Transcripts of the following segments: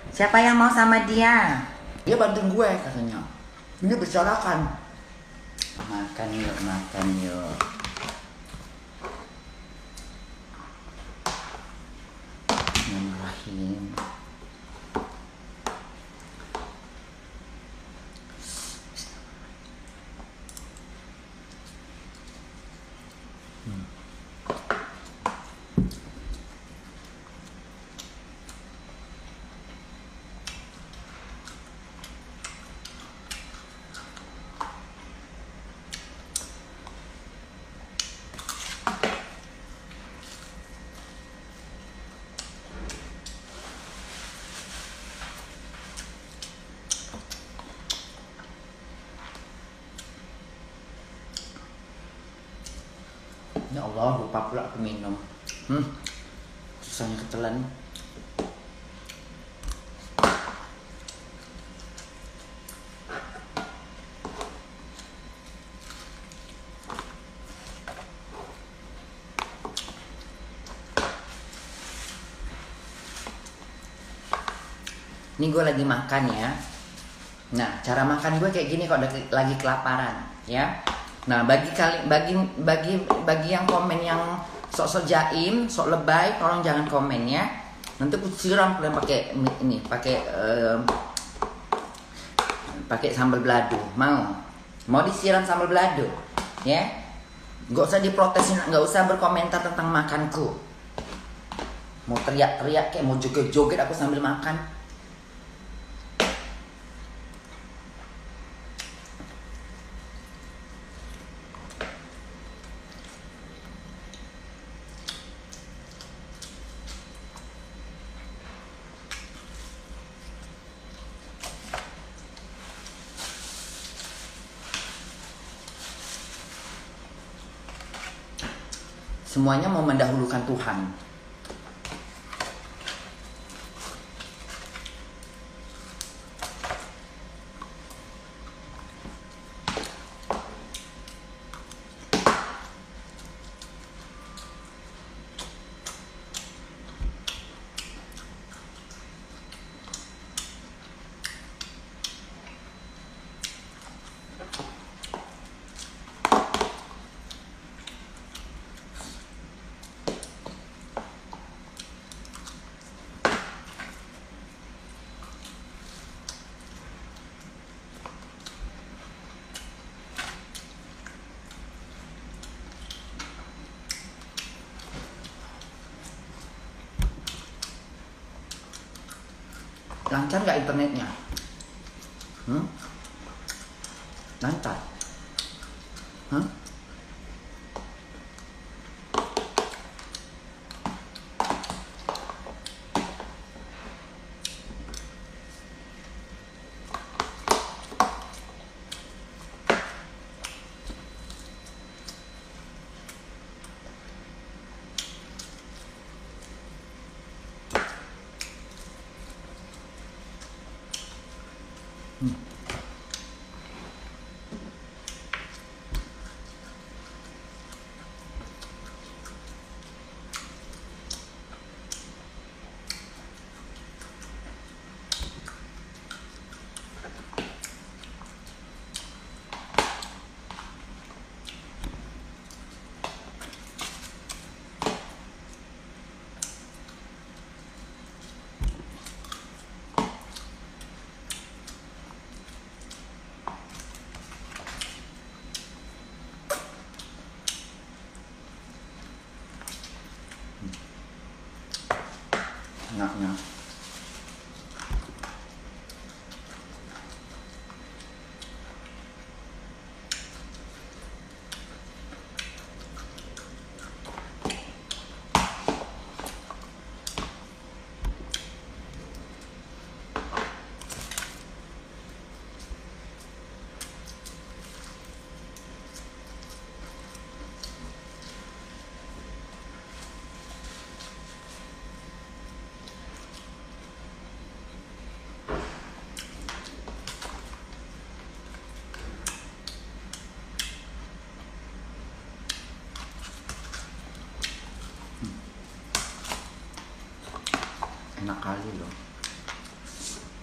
Siapa yang mau sama dia? Dia bantuin gue katanya. Ini bicarakan. Makan yuk, makan yuk. Bismillahirrahmanirrahim. Ya Allah, lupa pula aku minum. Susahnya ketelan. Ini gue lagi makan ya. Nah, cara makan gue kayak gini kalau lagi kelaparan, ya. Nah, bagi yang komen yang sok-sok jaim, sok lebay, tolong jangan komen ya. Nanti aku siram kalian pakai ini, pakai sambal balado. Mau disiram sambal balado, ya. Gak usah diprotesin, gak usah berkomentar tentang makanku. Mau teriak-teriak kayak mau joget-joget aku sambil makan. Semuanya mau mendahulukan Tuhan. Lancar gak internetnya? Lancar?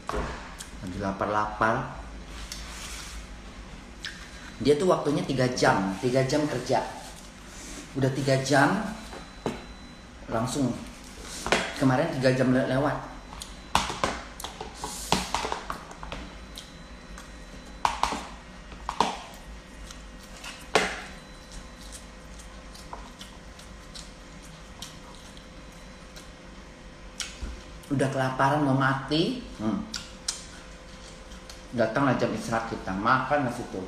Lagi lapar-lapar. Dia tuh waktunya 3 jam kerja. Udah 3 jam langsung. Kemarin 3 jam lewat. Udah kelaparan mau mati. Datanglah jam istirahat kita, makan nasi itu.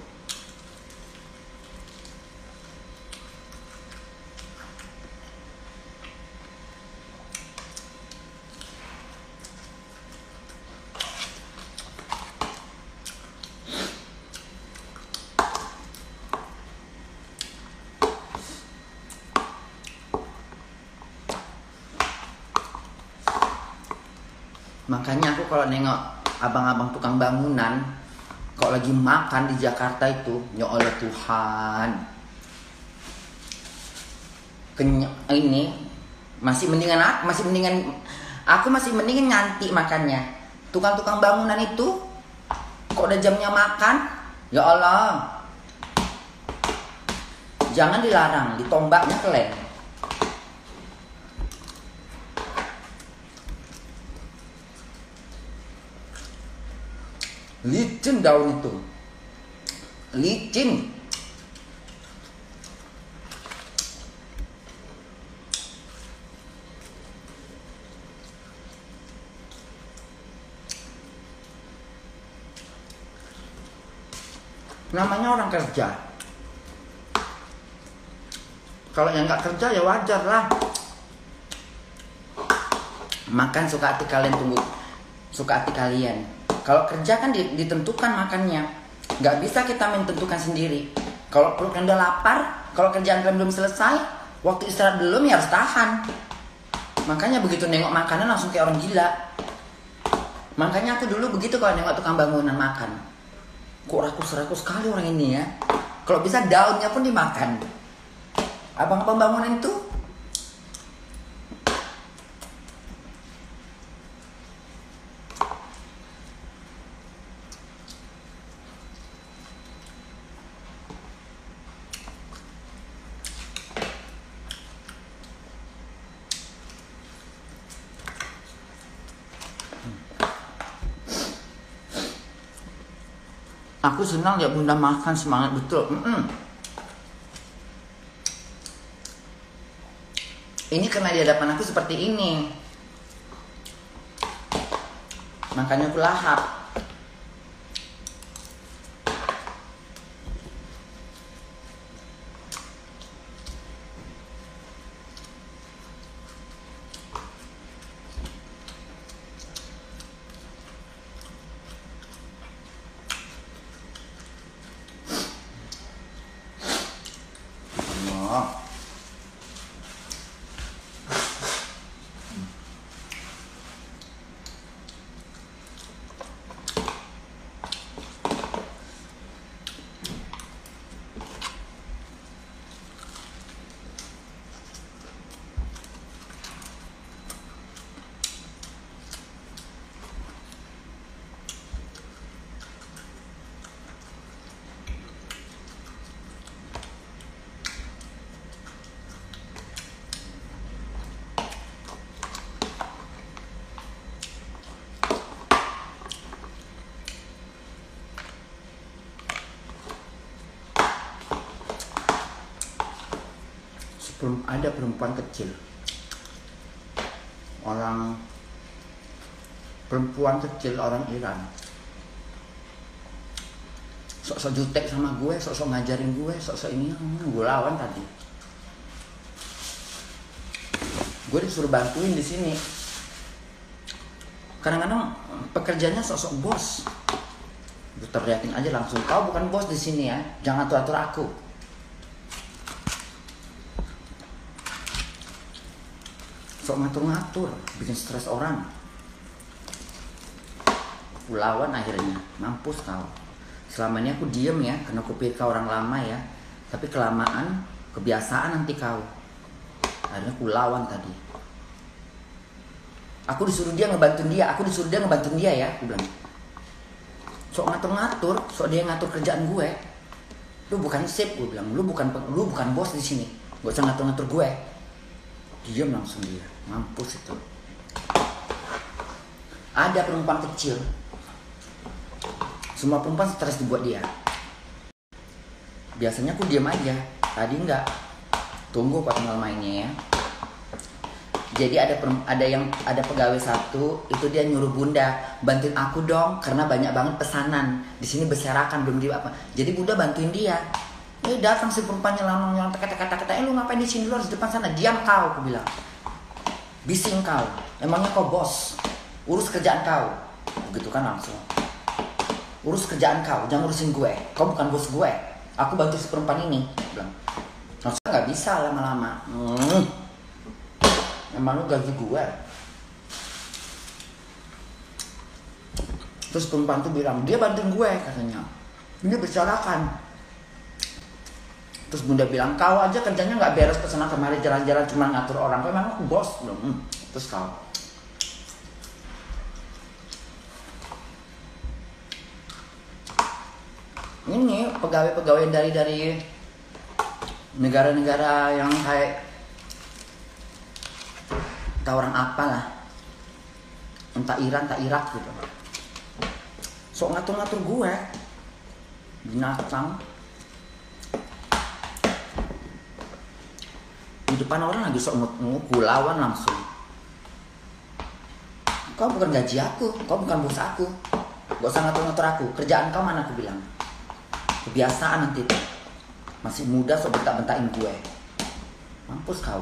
Makanya aku kalau nengok abang-abang tukang bangunan kok lagi makan di Jakarta itu, ya Allah Tuhan. Ini masih mendingan aku masih mendingan nganti makannya. Tukang-tukang bangunan itu kok udah jamnya makan, ya Allah. Jangan dilarang, ditombaknya kelen. Licin daun itu, licin. Namanya orang kerja. Kalau yang nggak kerja ya wajar lah. Makan suka hati kalian, tunggu suka hati kalian. Kalau kerja kan ditentukan makannya. Nggak bisa kita menentukan sendiri. Kalau perut kalian udah lapar, kalau kerjaan kalian belum selesai, waktu istirahat belum ya harus tahan. Makanya begitu nengok makanan langsung kayak orang gila. Makanya aku dulu begitu kalau nengok tukang bangunan makan. Kok rakus-rakus sekali orang ini ya. Kalau bisa daunnya pun dimakan. Abang-abang bangunan itu aku senang ya bunda makan, semangat betul. Ini karena di hadapan aku seperti ini, makanya aku lahap. Ada perempuan kecil, perempuan kecil orang Iran, sok-sok jutek sama gue, sok-sok ngajarin gue, sok-sok ini, gue lawan tadi. Gue disuruh bantuin di sini. Kadang-kadang pekerjaannya sok-sok bos. Gue teriakin aja langsung, kau bukan bos di sini ya, jangan atur-atur aku. Sok ngatur-ngatur, bikin stres orang. Aku lawan akhirnya, mampus kau. Selama ini aku diem ya, karena aku pikir kau orang lama ya. Tapi kelamaan, kebiasaan nanti kau. Akhirnya aku lawan tadi. Aku disuruh dia ngebantuin dia, ya, aku bilang. Sok ngatur-ngatur, sok dia ngatur kerjaan gue. Lu bukan chef, gue bilang. Lu bukan bos di sini. Gak usah ngatur-ngatur gue. Diam langsung dia, mampus itu. Ada perempuan kecil. Semua perempuan stres dibuat dia. Biasanya aku diam aja. Tadi enggak. Tunggu kok tinggal mainnya ya. Jadi ada pegawai satu, itu dia nyuruh Bunda bantuin aku dong karena banyak banget pesanan. Di sini berserakan belum di apa. Jadi Bunda bantuin dia. Datang si perempuan nyelonong kata-kata, lu ngapain di sini, lu harus di depan sana. Diam kau, aku bilang. Bising kau. Emangnya kau bos? Urus kerjaan kau. Begitu kan langsung. Urus kerjaan kau, jangan urusin gue. Kau bukan bos gue. Aku bantu si perempuan ini, bilang. Maksudnya nggak bisa lama-lama. Emang lu gaji gue? Terus perempuan tuh bilang, dia bantuin gue katanya. Ini berserakan. Terus Bunda bilang, kau aja kerjanya nggak beres, kesana kemari jalan-jalan cuma ngatur orang. Kau emang bos belum? Terus kau. Ini pegawai-pegawai dari negara-negara yang kayak entah orang apa lah, entah Iran, entah Irak gitu. Sok ngatur-ngatur gue, binatang. Di depan orang lagi sok ngukul lawan langsung. Kau bukan gaji aku, kau bukan bos aku. Gak usah ngatur-ngatur aku. Kerjaan kau mana, aku bilang. Kebiasaan nanti tuh. Masih muda sok bentak-bentakin gue. Mampus kau.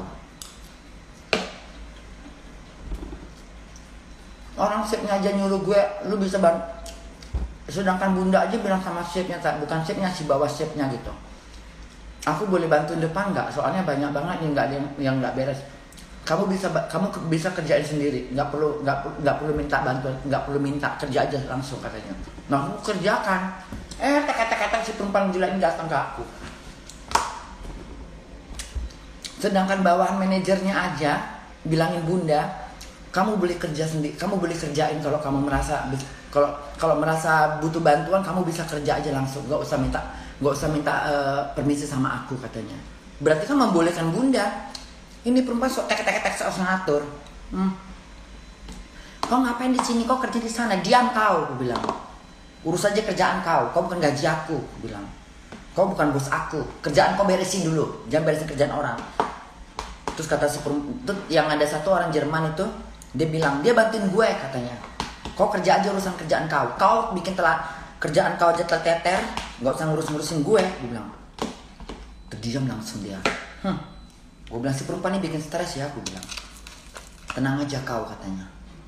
Orang chefnya aja nyuruh gue, lu bisa sedangkan Bunda aja bilang sama chefnya, bukan chefnya, si bawah chefnya gitu. Aku boleh bantuin depan nggak? Soalnya banyak banget yang nggak beres. Kamu bisa kerjain sendiri, nggak perlu minta bantuan, nggak perlu minta, kerja aja langsung katanya. Nah aku kerjakan. Kata-kata si perempuan gila ini datang ke aku. Sedangkan bawahan manajernya aja bilangin Bunda, kamu boleh kerja sendiri, kamu boleh kerjain kalau kamu merasa butuh bantuan, kamu bisa kerja aja langsung, nggak usah minta permisi sama aku katanya. Berarti kan membolehkan Bunda. Ini perempuan sok tek sok ngatur. Kau ngapain di sini? Kau kerja di sana. Diam kau, aku bilang. Urus aja kerjaan kau. Kau bukan gaji aku bilang. Kau bukan bos aku. Kerjaan kau beresin dulu. Jangan beresin kerjaan orang. Terus kata si perempuan, yang ada satu orang Jerman itu, dia bilang, dia bantuin gue katanya. Kau kerja aja urusan kerjaan kau. Kau bikin kerjaan kau aja terteter, nggak usah ngurusin gue. Dia bilang. Terdiam langsung dia. Gue bilang si perempuan ini bikin stres ya, aku bilang. Tenang aja kau katanya.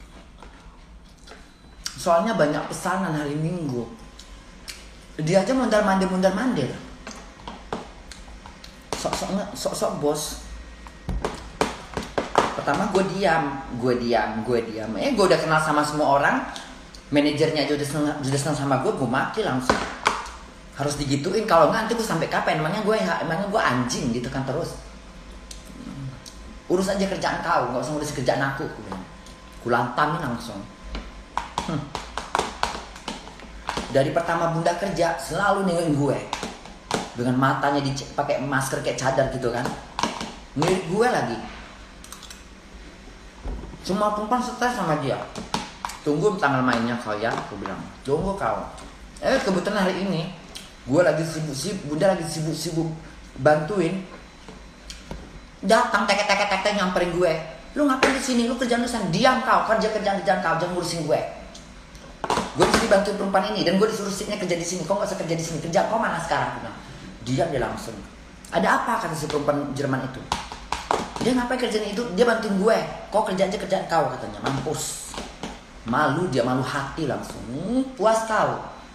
Soalnya banyak pesanan hari Minggu. Dia aja mondar-mandir. Sok bos. Pertama gue diam. Gue udah kenal sama semua orang. Manajernya aja udah senang sama gue maki langsung. Harus digituin, kalau nggak nanti gue sampai kapan? Emangnya gue anjing gitu kan terus. Urus aja kerjaan kau, nggak usah ngurus kerjaan aku. Gue lantamin langsung. Dari pertama Bunda kerja selalu nengokin gue dengan matanya pakai masker kayak cadar gitu kan, ngelirik gue lagi. Semua perempuan stres sama dia. Tunggu tanggal mainnya kau ya, aku bilang. Tunggu kau. Kebetulan hari ini gue lagi sibuk, Bunda lagi sibuk bantuin. Datang tek nyamperin gue. Lu ngapain di sini? Lu kerjaan urusan. Diam kau, kerjaan kau, jangan ngurusin gue. Gue di sini bantuin perempuan ini dan gue disuruh sipnya kerja di sini. Kau nggak usah kerja di sini. Kerja kau mana sekarang? Diam dia langsung. Ada apa kata si perempuan Jerman itu? Dia ngapain kerjaan itu? Dia bantuin gue. Kau kerja aja kerjaan kau katanya. Mampus. Malu dia, malu hati langsung. Puas kau.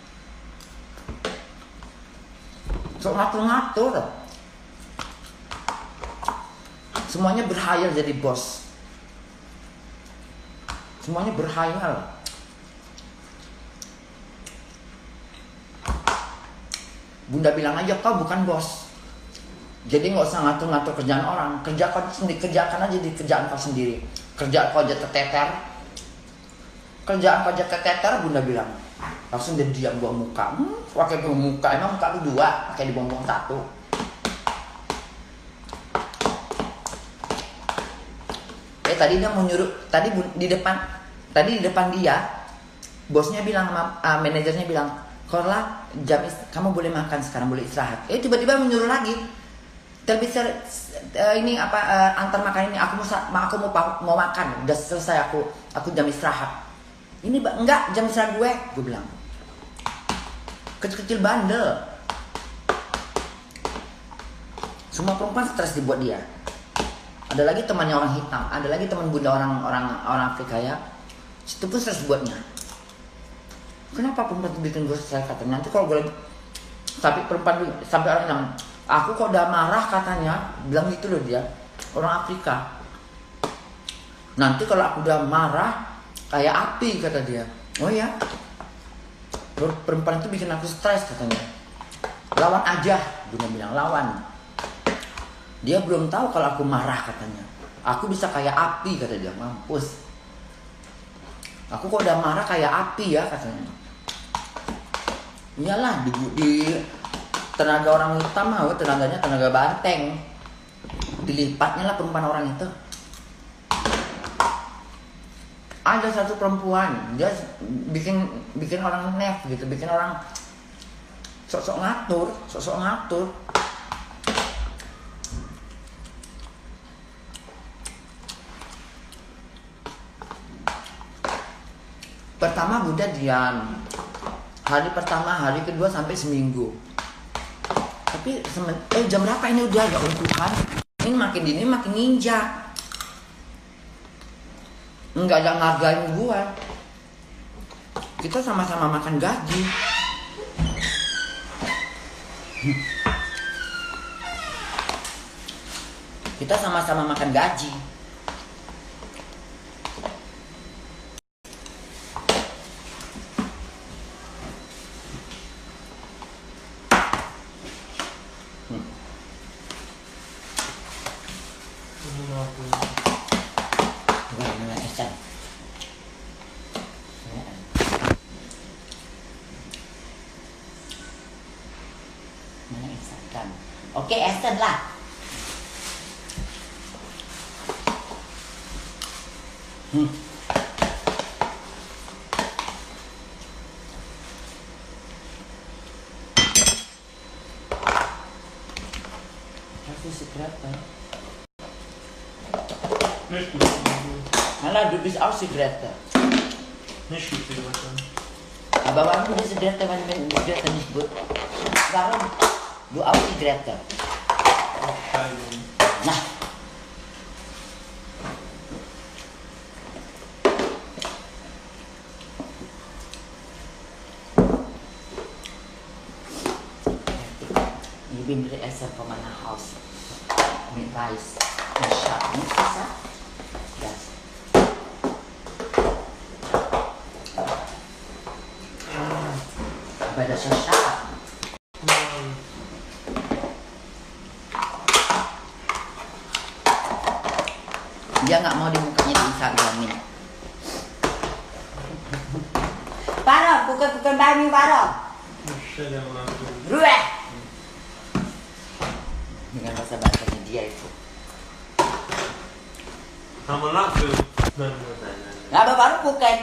Sok ngatur. Semuanya berhayal jadi bos. Semuanya berhayal. Bunda bilang aja kau bukan bos. Jadi nggak usah ngatur-ngatur kerjaan orang. Kerjakan aja di kerjaan kau sendiri. Kerja kau aja terteter. kerjaan pajak keteter, Bunda bilang. Langsung dia diam buang muka. Pakai buang muka, emang muka lu 2, pakai dibuang-buang 1. Tadi dia mau nyuruh, tadi di depan dia, bosnya bilang, manajernya bilang, Korla, kamu boleh makan sekarang, boleh istirahat. Tiba-tiba menyuruh lagi. Terbisa ini antar makan ini, aku mau makan, udah selesai aku jam istirahat. Ini enggak jam istirahat gue bilang. Kecil-kecil bandel. Semua perempuan stres dibuat dia. Ada lagi temannya orang hitam, ada lagi teman Bunda orang Afrika ya. Itu pun stres buatnya. Kenapa perempuan itu bikin gue stres katanya? Nanti kalau gue tapi perempuan sampai orang bilang, aku kok udah marah katanya, bilang gitu loh dia, orang Afrika. Nanti kalau aku udah marah kayak api kata dia. Oh ya, perempuan itu bikin aku stres katanya. Lawan aja, Bunda bilang lawan. Dia belum tahu kalau aku marah katanya. Aku bisa kayak api kata dia, mampus. Aku kok udah marah kayak api ya katanya. Iyalah di tenaga orang hitam mah, tenaganya tenaga banteng. Dilipatnya lah perempuan orang itu. Ada satu perempuan, dia bikin orang nef gitu, bikin orang sok-sok ngatur. Pertama Bunda diam. Hari pertama, hari kedua sampai seminggu. Tapi jam berapa ini udah agak Tuhan. Ini makin dini makin ninja. Enggak ada ngargain gua. Kita sama-sama makan gaji. Kita sama-sama makan gaji. Oke, Esen lah. Aku sigaretten. Nicht gut. Malah du bist auch Zigarette. Nicht gut, Zigarette. Aber warum du Zigarette, wenn Zigarette nicht gut? Warum? Du auch Zigarette. Nah. Ich bin beli Essen von meinem Haus mit Reis und Schatten. Das. Aber das ist scharf. Dia nggak mau di mukanya di Instagramin. Paro, bukan bami paro. Rueh. Dengan bahasa bahasanya dia itu. Sama langsung. Nggak baru bukan.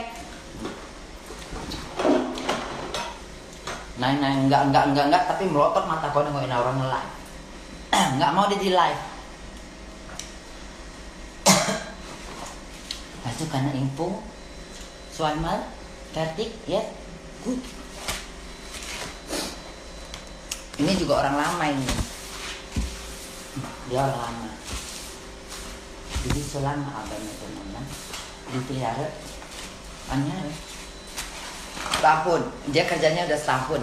Nah, enggak, tapi melotot mata kau nengokin orang nge-live. Nggak mau dia di live. Masuk karena info, zweimal, fertig, ya, good. Ini juga orang lama ini. Dia orang lama. Jadi selama abangnya teman-teman dipelihara, hanya setahun. Dia kerjanya udah setahun.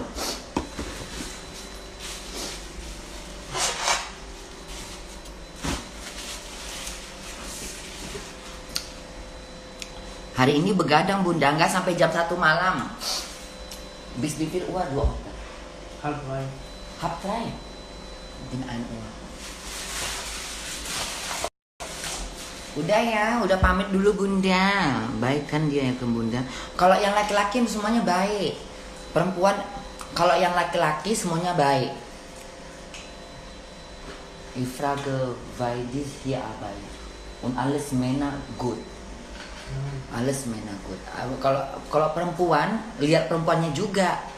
Hari ini begadang Bunda, nggak sampai jam 1 malam. Bis bipir uah 2 okta. Halb 3. Bin 1 Uhr. Udah ya, udah pamit dulu Bunda. Baik kan dia ya ke Bunda. Kalau yang laki-laki semuanya baik. Perempuan, kalau yang laki-laki semuanya baik. Ifrage Vaidis hier arbeiten. Und alles Männer gut. Alles Männer gut. Kalau perempuan, lihat perempuannya juga.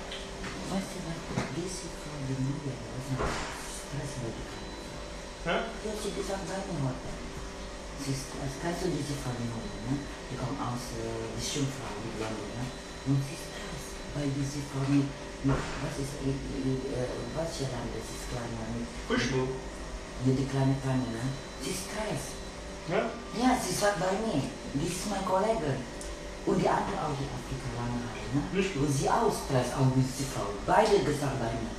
Hah? Ja, sie gesagt, seine heute. Kannst du diese Frau heute, ne? Die kommt aus, die Schimpfrau, die Blonde, ne? Und sie ist krass, weil diese Frau was ist, was für Land, das ist kleiner, Kuschel. die kleine, ne? Sie ist krass. Ja? Ja, sie sagt bei mir, das ist mein Kollege. Und die andere auch, die Afrika lange Haare, ne? Nicht Und sie auch Stress, auch mit dieser Frau. Beide gesagt bei mir.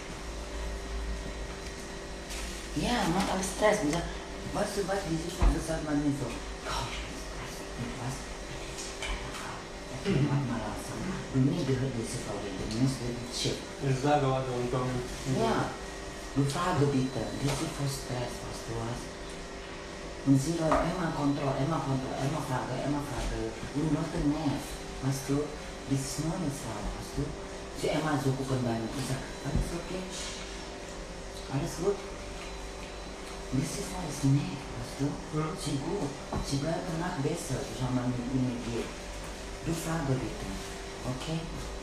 Ja, man hat alles Stress. Und sagt, weißt du was, diese Frau gesagt man mir so, komm, Stress, und was? Okay, mach mal langsam. Und nie gehört diese Frau reden, du musst wirklich chill. Ich sage was und komm. Ja, du frage bitte, diese Frau Stress, was du hast. Und sie war immer Kontrolle, immer Frage. Und noch der Nerv, weißt du, das ist nur eine Frau, weißt du. Sie immer so gucken bei mir. Ich sag, alles okay? Alles gut? Das ist alles nett, weißt du. Ja. Sie gut, sie bleibt danach besser, zusammen mit dir. Du frage bitte, okay?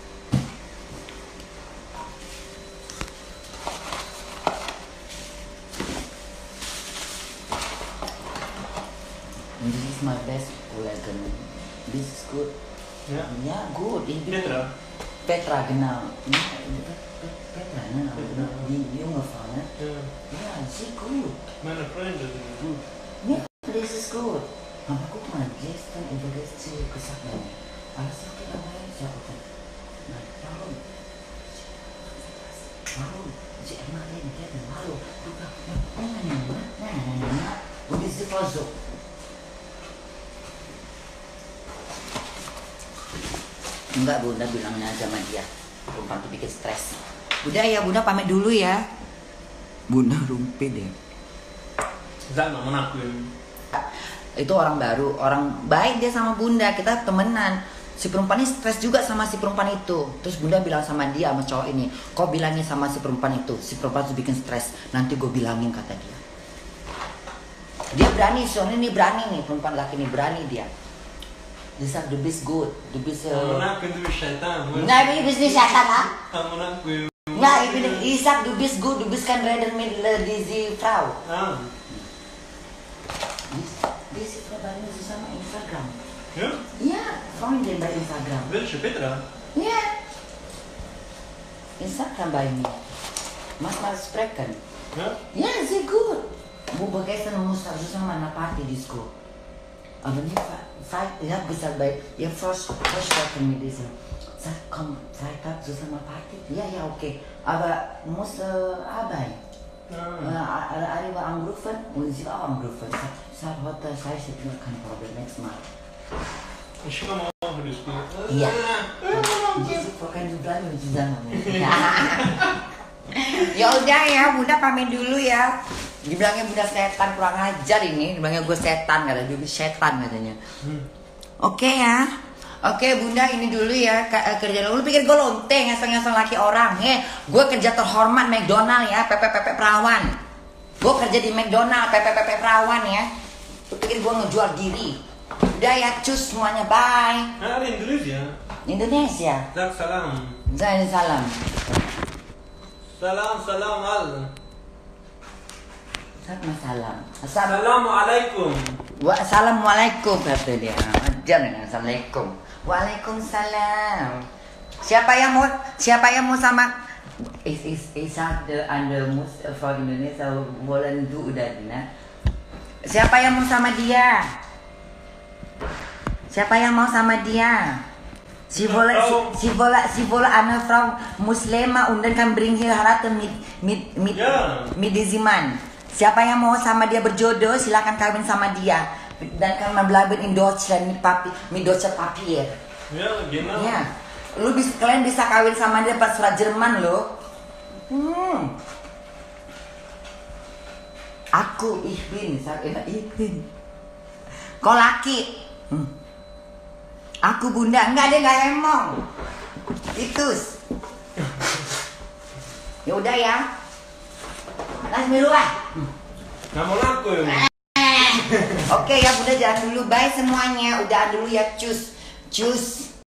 Und das ist mein best Kollegen. Das ist gut. Ja? Ja, gut. Ich bin Petra. Petra, genau. Petra, ne? Die junge Frau, ne? Ja. Ja, sie gut. Meine Freunde sind gut. Ja, das ist gut. Aber guck mal, gestern übergestern sie gesagt, alles okay dabei? Ich sag, okay. Nein, warum? Warum? Sie immer reden, hallo, du nein. Und diese Frau so. Enggak, Bunda bilangnya sama dia. Perempuan tuh bikin stres. Udah ya, Bunda pamit dulu ya. Bunda rumpi deh. Sag mal, menakuin. Itu orang baru, orang baik dia sama Bunda, kita temenan. Si perempuan ini stres juga sama si perempuan itu. Terus Bunda bilang sama dia, sama cowok ini, kau bilangin sama si perempuan itu, si perempuan tuh bikin stres. Nanti gue bilangin, kata dia. Dia berani, soalnya ini berani nih, perempuan laki ini berani dia. Dia sagt, du bist gut, du bist... Menakuin du bist Shaitan. Nein, ich bin nicht Satan, ha? Menakuin. Ja, ich sag, du bist gut, du bist kein Reden mit diese Frau. Ah. Diese Frau bei mir zusammen Instagram. Ja? Ja, Freundin bei Instagram. Welche, Petra? Ja. Instagram bei mir. Manchmal sprechen. Ja? Ja, sehr gut. Wo gestern musste zusammen eine Party-Disco. Aber nicht ich habe gesagt, ihr versprechen mit dieser. Sag, komm, Freitag zusammen Party? Ja, okay. Aber muss arbeiten. Ari war angerufen und sie war auch angerufen. Sag, heute scheiße, kein Problem, nächstes Mal. Ich komme auch in die Schule. Ja. Diese Frau kann du bleiben zusammen. Ya udah ya, Bunda pamit dulu ya. Dibilangnya Bunda setan, kurang ajar ini. Dibilangnya gue setan, katanya dia setan katanya. Oke ya. Oke Bunda, ini dulu ya kerja lu pikir gue lonteng ngasal-ngasal laki orang. Gue kerja terhormat McDonald ya, PPPP perawan. Gue kerja di McDonald, PPPP perawan ya. Lu pikir gue ngejual diri. Udah ya, cus semuanya, bye. Ada Indonesia. Indonesia. Sag salam. Salam. Salam al. Salam. Assalamualaikum. Assalamualaikum kata dia. Jangan assalamualaikum. Waalaikumsalam. Siapa yang mau sama Isa anda mus from Indonesia wollen du udah dina. Siapa yang mau sama dia? Siapa yang mau sama dia? Sie wollen eine Frau Muslima und dann kann bring hier heiraten mit diesem Mann. Siapa yang mau sama dia berjodoh silakan kawin sama dia dan kan bleiben in Deutschland mit deutscher Papier. Ya, genau. Ya. Kalian bisa kawin sama dia pas surat Jerman loh. Ich bin. Kau laki. Aku bunda. Enggak, dia nggak emong. Titus. Ya udah ya. Nah, Bismillah. Namun aku yang Oke ya, bunda jalan dulu. Bye semuanya. Udahan dulu ya, cus. Cus.